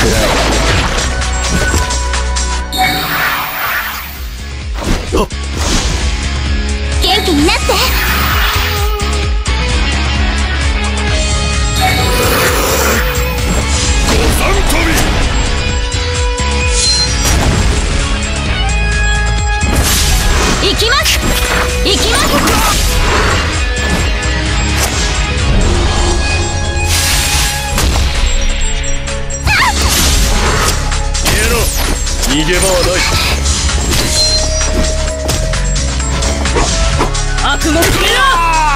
元気になって。行きます。行きます。 逃げ場はない。 悪の決めろ。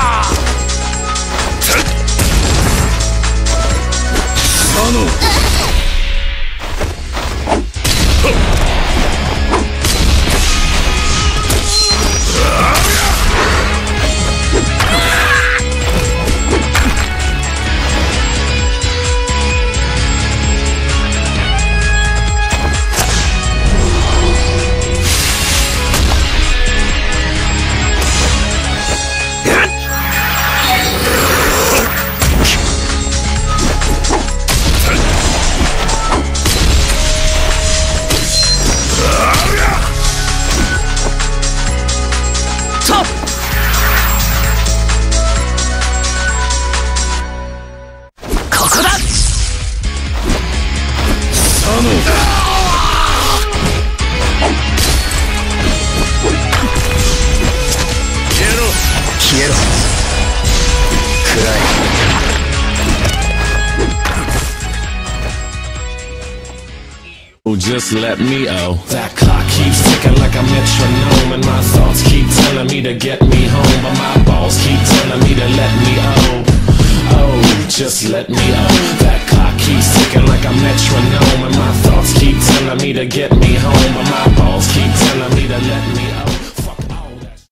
消えろ。暗い。 Just let me That clock keeps ticking like a metronome, and my thoughts keep telling me to get me home, but my balls keep telling me to let me just let me That clock keeps ticking like a metronome, and my thoughts keep telling me to get me home, but my balls keep telling me to let me